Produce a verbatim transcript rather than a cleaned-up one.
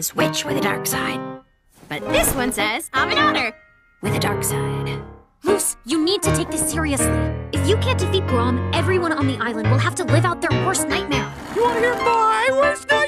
says witch with a dark side. But this one says I'm an otter with a dark side. Moose, you need to take this seriously. If you can't defeat Grom, everyone on the island will have to live out their worst nightmare. You want to hear my worst nightmare?